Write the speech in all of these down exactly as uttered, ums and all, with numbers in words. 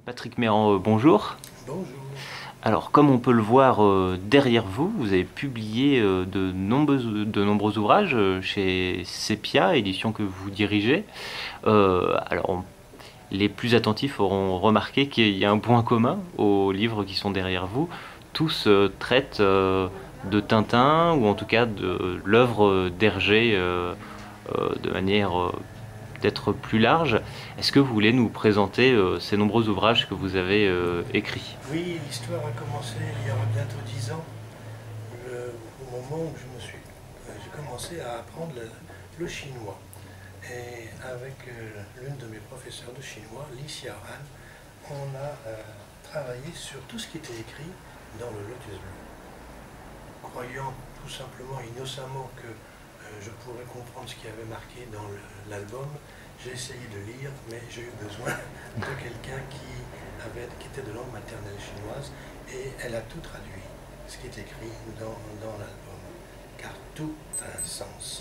Patrick Méran, euh, bonjour. Bonjour. Alors, comme on peut le voir euh, derrière vous, vous avez publié euh, de nombreux, de nombreux ouvrages euh, chez Sepia, édition que vous dirigez. Euh, alors, les plus attentifs auront remarqué qu'il y a un point commun aux livres qui sont derrière vous. Tous euh, traitent euh, de Tintin, ou en tout cas de l'œuvre d'Hergé euh, euh, de manière euh, peut-être plus large. Est-ce que vous voulez nous présenter euh, ces nombreux ouvrages que vous avez euh, écrits? Oui, l'histoire a commencé il y aura bientôt dix ans, le- au moment où je me suis, euh, j'ai commencé à apprendre le, le chinois. Et avec euh, l'une de mes professeurs de chinois, Li Xiaohan, on a euh, travaillé sur tout ce qui était écrit dans le Lotus Bleu. Croyant tout simplement, innocemment, que euh, je pourrais comprendre ce qui avait marqué dans le- l'album, j'ai essayé de lire, mais j'ai eu besoin de quelqu'un qui, avait, qui était de langue maternelle chinoise, et elle a tout traduit, ce qui est écrit dans, dans l'album, car tout a un sens.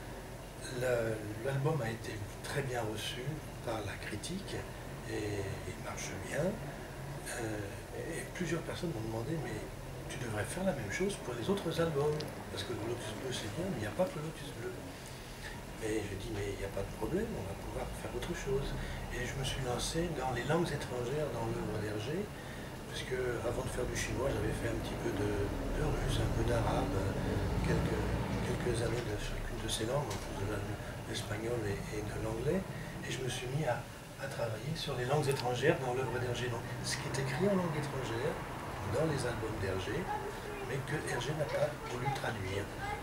Le- L'album a été très bien reçu par la critique, et il marche bien. Euh, et plusieurs personnes m'ont demandé, mais tu devrais faire la même chose pour les autres albums, parce que le Lotus Bleu c'est bien, mais il n'y a pas que le Lotus Bleu. Et je dis, mais il n'y a pas de problème, on va pouvoir faire autre chose. Et je me suis lancé dans les langues étrangères dans l'œuvre d'Hergé, parce que avant de faire du chinois, j'avais fait un petit peu de, de russe, un peu d'arabe, quelques, quelques années de chacune de ces langues, en plus de l'espagnol et, et de l'anglais. Et je me suis mis à, à travailler sur les langues étrangères dans l'œuvre d'Hergé. Donc, ce qui est écrit en langue étrangère, dans les albums d'Hergé, mais que Hergé n'a pas voulu traduire.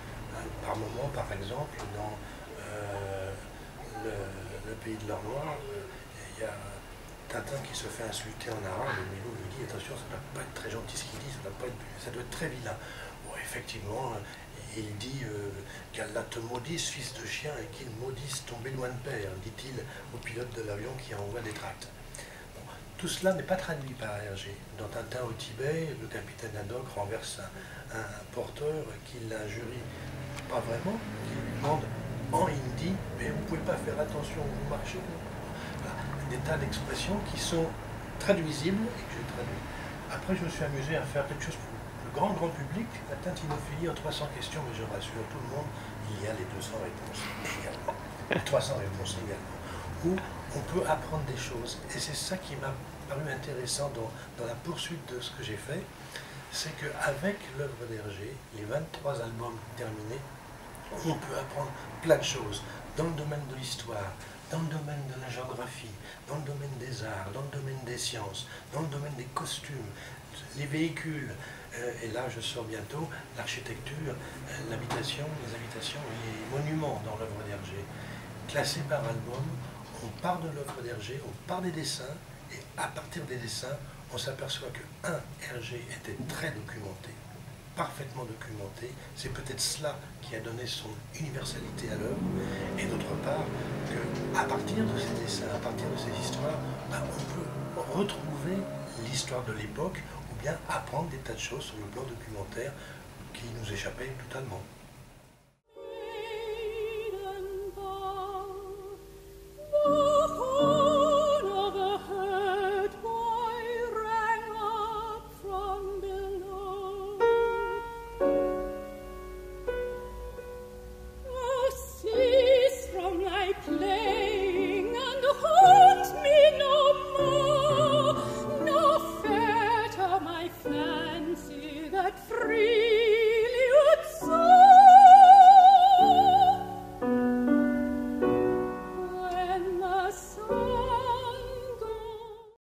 Par moment, par exemple, dans euh, le, le pays de l'or noir, euh, il y a Tintin qui se fait insulter en arabe, et Milou lui dit attention, ça ne doit pas être très gentil ce qu'il dit, ça doit, pas être, ça doit être très vilain. Bon, effectivement, il dit euh, qu'Allah te maudisse, fils de chien, et qu'il maudisse ton bédouin de père, dit-il au pilote de l'avion qui envoie des tracts. Bon, tout cela n'est pas traduit par Hergé. Dans Tintin au Tibet, le capitaine Haddock renverse un, un porteur qui l'injurie pas vraiment, qui lui demande en hindi, mais vous ne pouvez pas faire attention où vous marchez. Voilà. Des tas d'expressions qui sont traduisibles et que j'ai traduit. Après, je me suis amusé à faire quelque chose pour le grand, grand public, la tintinophilie en trois cents questions, mais je rassure tout le monde, il y a les deux cents réponses également. Les trois cents réponses également. Où on peut apprendre des choses. Et c'est ça qui m'a paru intéressant dans, dans la poursuite de ce que j'ai fait, c'est qu'avec l'œuvre d'Hergé, les vingt-trois albums terminés, on peut apprendre plein de choses dans le domaine de l'histoire, dans le domaine de la géographie, dans le domaine des arts, dans le domaine des sciences, dans le domaine des costumes, les véhicules, euh, et là je sors bientôt, l'architecture, euh, l'habitation, les habitations et les monuments dans l'œuvre d'Hergé. Classés par album, on part de l'œuvre d'Hergé, on part des dessins, et à partir des dessins, on s'aperçoit que, un, Hergé était très documenté, parfaitement documenté, c'est peut-être cela qui a donné son universalité à l'œuvre, et d'autre part, qu'à partir de ces dessins, à partir de ces histoires, ben, on peut retrouver l'histoire de l'époque, ou bien apprendre des tas de choses sur le plan documentaire qui nous échappaient totalement.